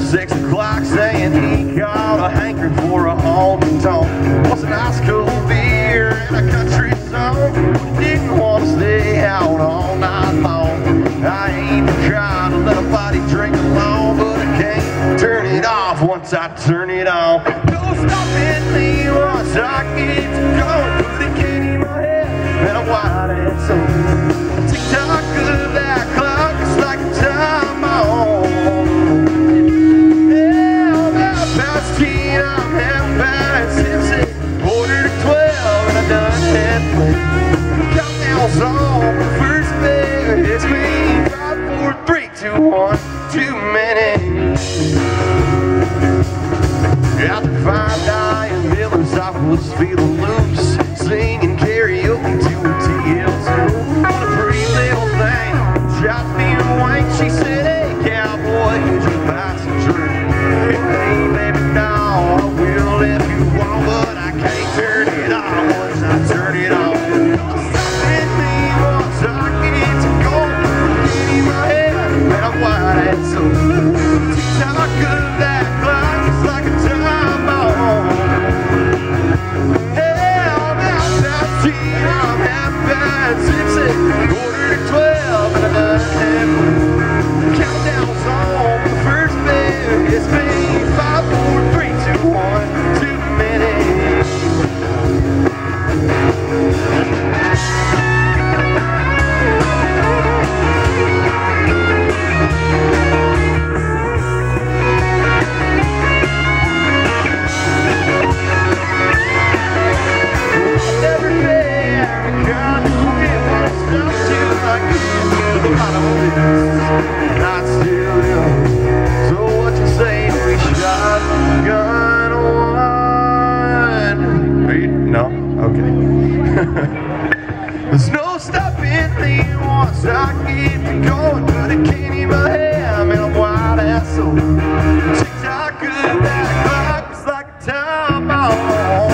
6 o'clock saying he got a hankering for a honky tonk. Wants an ice cold beer and a country song. Didn't want to stay out all night long. I ain't the kind to let a body drink alone, but I can't turn it off once I turn it on. No stopping me once I get to go. Put a candy in my head and a white ass on. Tick-tock of that clock, it's like a time on. Yeah, I'm half past 10, I'm half past 6. Quarter to 12 and I done had played. Countdown's on the first bed. It's me, 5, 4, 3, 2, 1, too many. After 5 dying Millers, I was feeling loose, singing karaoke to a TLC. What a pretty little thing, shot me a wink. She said, hey cowboy, could you buy some drink? Hey baby, no, I will if you want, but I can't turn it on once I turn it on. Stop me once I get to go. Get in my head and I'm wide and so tick-tock of that clock, it's like a time bomb. Yeah, I'm half past 10, I'm half past 6. Quarter to 12 and I done had one. Countdown's on the first bed. It's me, 5, 4, 3, 2, 1, too many. Every day I got to quit myself till I get to the bottom of this. Not still young. So what you say we shotgun one? Are you? No? Okay. There's no stopping me once I get to going. Put a candy in my hand and I'm wide ass so tick-tock of that clock, it's like a time bomb.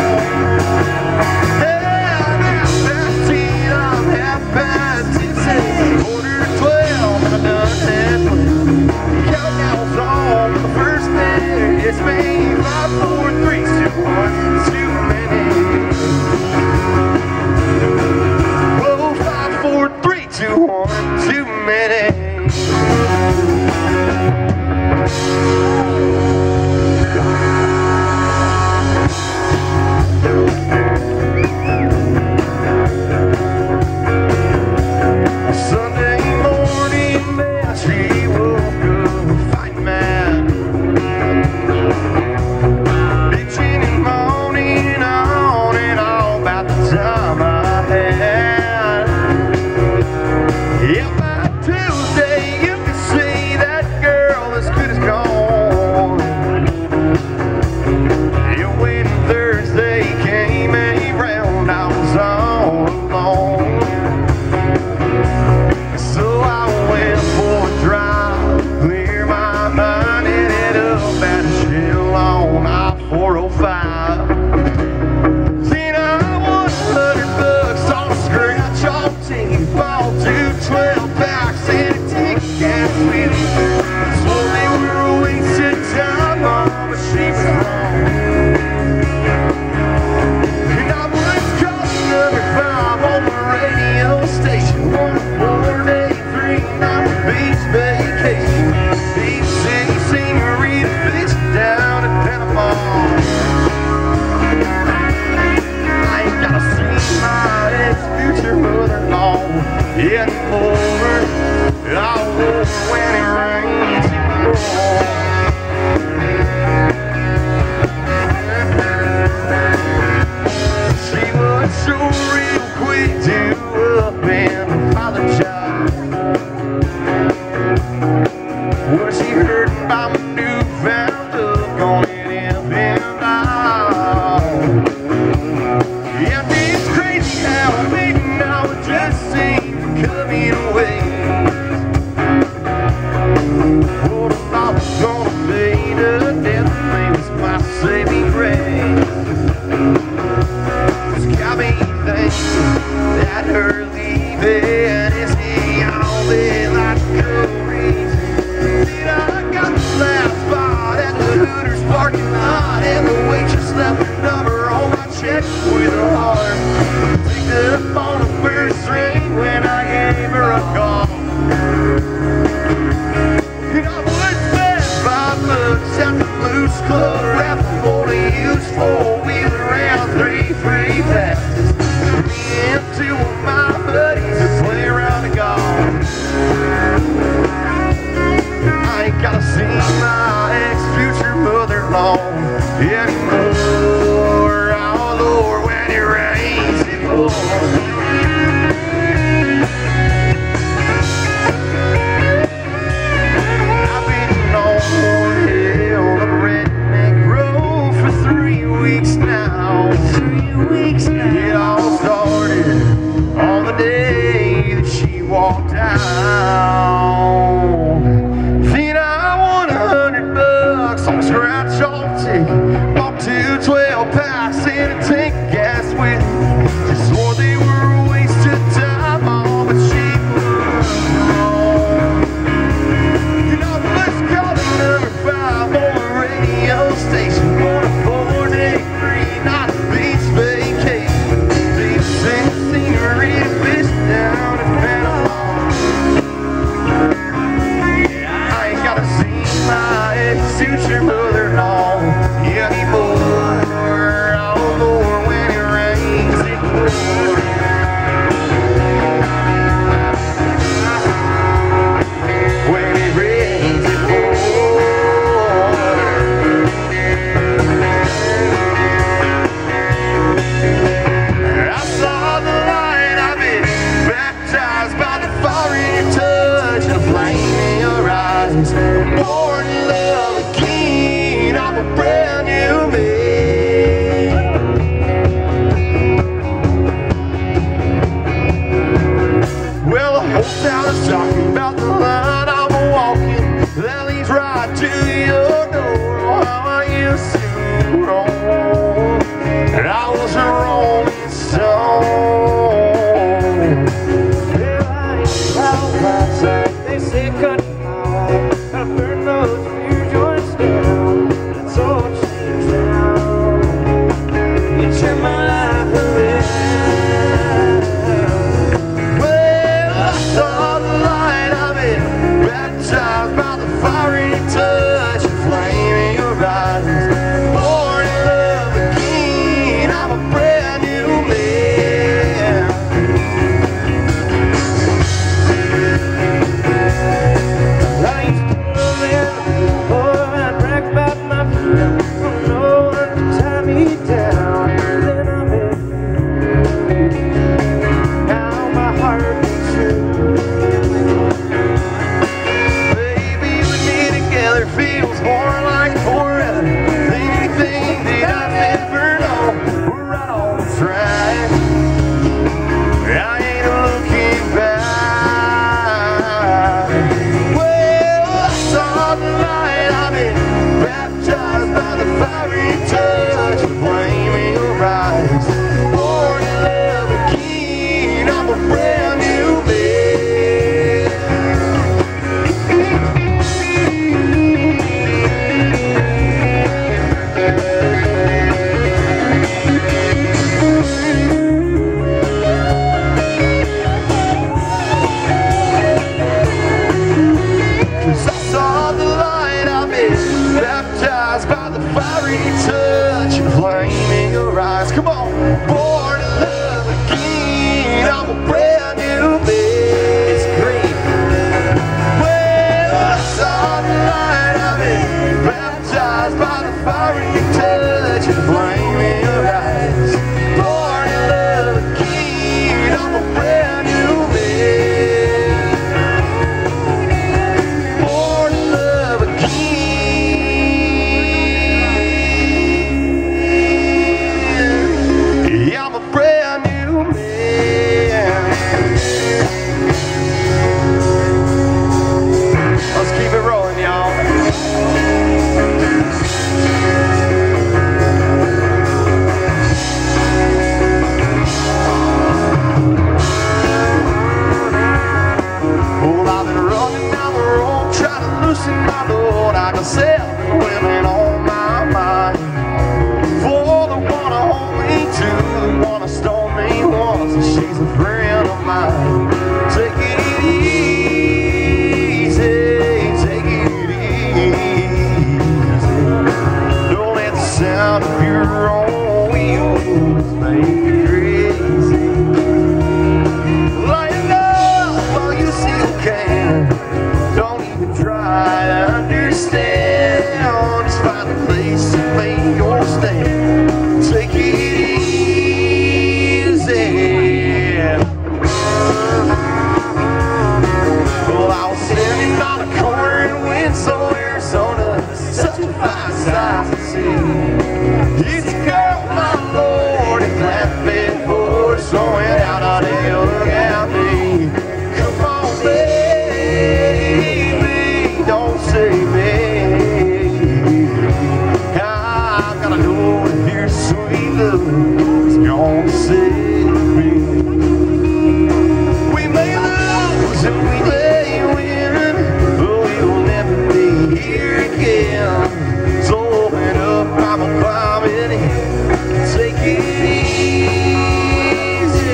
Yeah, I'm half past 10, I'm half past 6. Quarter to 12 and I done had one. Countdown's on the first day. It's me, 5, 4, 3, 2, 1, too many. Whoa, 5, 4, 3, 2, 1, too many. Sunday morning, man, she woke up fighting mad, bitching and moaning on and on about the time I had. Yeah, by Tuesday you can see that girl as good as gone. Yeah, when Thursday came around, I was all alone. So I went for a drive, clear my mind, and ended up at a shell on I-405. Then I won $100 on a scratch off team, bought 2 12-packs and a ticket gas with it. Slowly we were wasting time on but she was wrong. And I was calling number 5 on the radio station. 14839 beach vacation. Beach City senorita bitch down at Panama. I ain't gotta see my ex-future mother-in-law anymore. I won't when it rains anymore. She was so real quick to up and father child. Well, she heard about my newfound look on it up and down. Yeah, it's crazy how big now it just seems coming away. What I thought was gonna fade to death, maybe it's my saving grace. It's got me thinking that her leaving is the only logical reason that I got the last spot. ring when I gave her a call. You know, I would spend $5 at the Blues Club, raffle for to use 4-wheeler around 3 free passes. Me and 2 of my buddies to play around the golf. I ain't gotta see my ex-future mother-in-law anymore. Oh Lord, when it rains it pours. I've been on hill up Redneck Road for 3 weeks now. 3 weeks now. It all started on the day that she walked out. Then I won $100 on a scratch-off ticket. Bought 2 12-packs and a tank of gas with me. Just swore they were a waste of time, oh, but she was wrong. You know, let's call it number 5 on the radio station. On a 4-day free-night beach vacation. Deep scenery to fish down in Panama. I ain't gotta see my ex-future mother-in-law anymore. Oh Lord, when it rains it pours. When it rains it pours. I saw the light, I've been baptized by the fire in your touch, the flame in your eyes. Born in love again, I'm a brand new man. Well, the whole town is talking about the line I'm walking that leads right to your door. How I used to roam, and I was a rolling stone. Well, I ain't out my sight, they say cut off. I burn those beer joints down. That's all changed now. You turned my life around. Well, I saw the light, I've been baptized by the fiery touch and flame in your eyes. Born in love again, I'm a brand new man. I used to live, boy, I'd brag about my friend. Oh no, one to tie me down. Then I met you. Now my heart beats true. Baby, with me together feels more like forever than anything that I've ever known. We're right on track. I ain't looking back. Well, I saw the light, I've been baptized by the fiery touch and flame in your eyes. Born in love again, I'm a brand new man. Cause I saw the light, I've been baptized by the fiery touch and flame in your eyes. Come on, born in love again, I'm a brand new man. It's great. Well, I saw the light, I've been baptized by the fiery touch and flame in your eyes. Born in love again, I'm a brand new man. Born in love again. Yeah, I'm a brand new man. Let's keep it rolling, y'all. Well, I've been running down the road, trying to loosen my load. I got 7 women on my mind. 4 that wanna hold me, 2 that wanna stone me, 1 says she's a friend of mind. Take it easy, take it easy. Don't let the sound of your own wheels make you crazy. Lighten up while you still can. Don't even try to understand. Just find a place to make your stand. Take it easy. Well, I was standing on a corner in Winslow, Arizona. Such a fine sight to see. It's a girl, my lord, and flatbed horse throwing out on a look at me. Come on, baby, don't save me. I gotta know if your sweet love is gonna save me. We may lose and we may win, but we will never be here again. So open up, I'm a climbing in. Take it easy.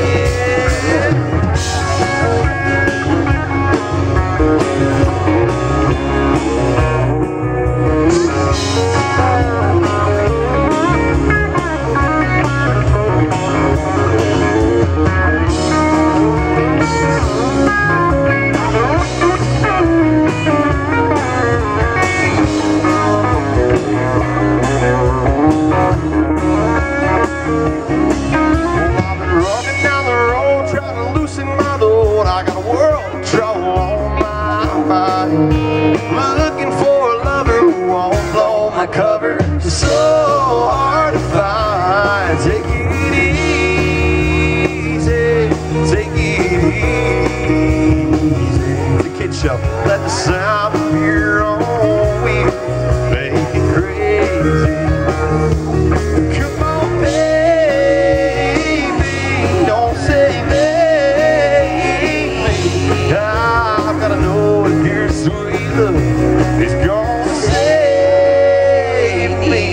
Looking for a lover who won't blow my cover. So hard to find. Take it easy, take it easy. The Kid Show. Let the sound of your own wheels make it crazy. Come on, baby, don't say baby. I've gotta know if your sweet love is gonna save me.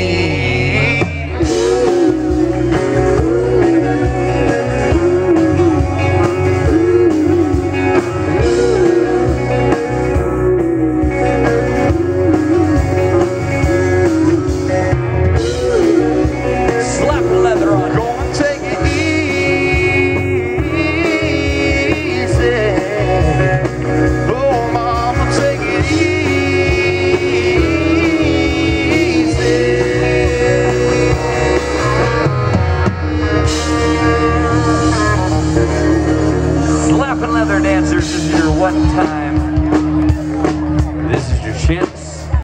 Slap the leather on. Gonna take it easy. Oh, mama, take it easy. Slapping leather dancers is your one time